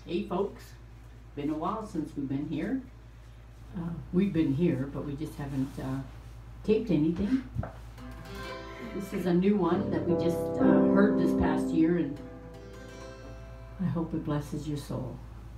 Hey folks, been a while since we've been here. We've been here, but we just haven't taped anything. This is a new one that we just heard this past year, and I hope it blesses your soul.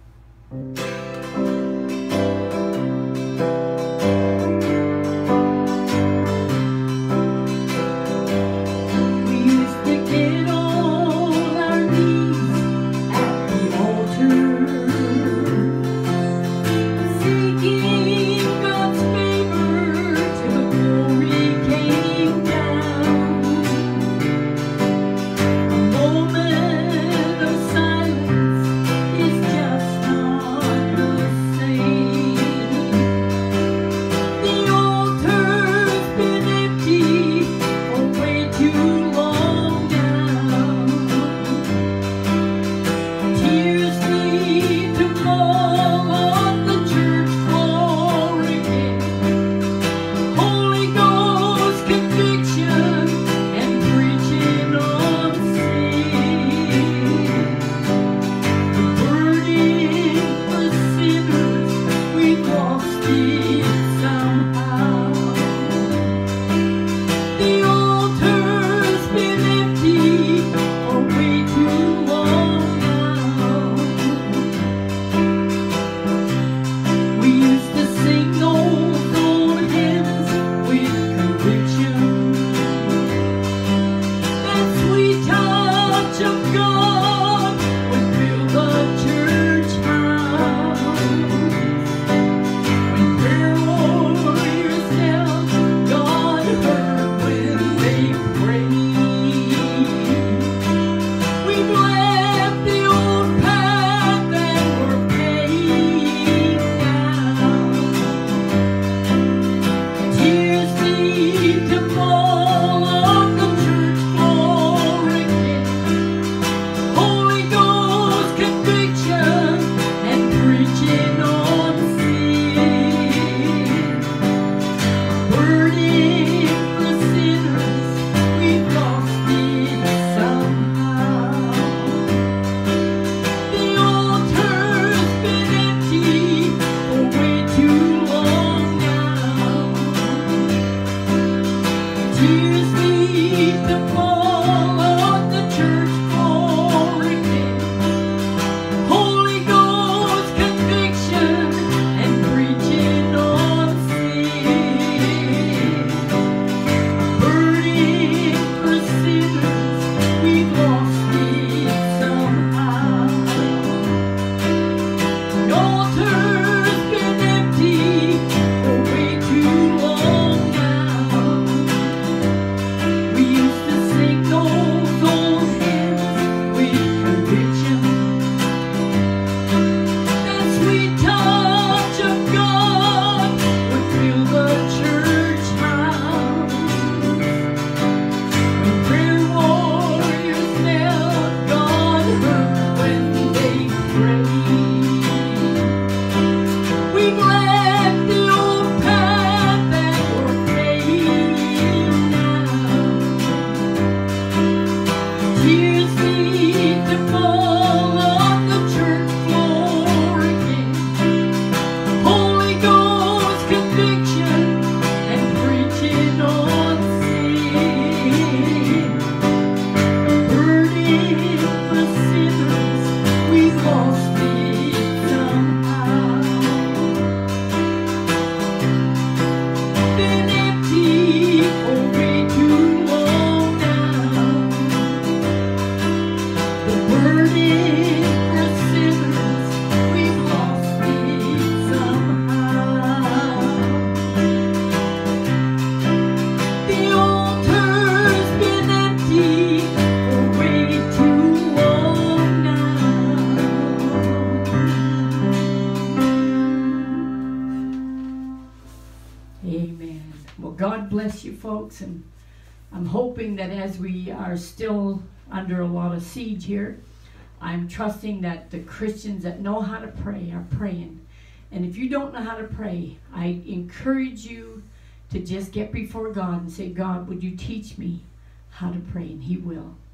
Amen. Well, God bless you folks, and I'm hoping that as we are still under a lot of siege here, I'm trusting that the Christians that know how to pray are praying. And if you don't know how to pray, I encourage you to just get before God and say, God, would you teach me how to pray? And He will.